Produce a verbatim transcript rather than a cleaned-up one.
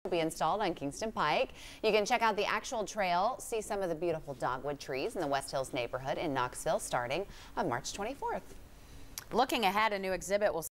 will be installed on Kingston Pike. You can check out the actual trail, see some of the beautiful dogwood trees in the West Hills neighborhood in Knoxville starting on March twenty-fourth. Looking ahead, a new exhibit will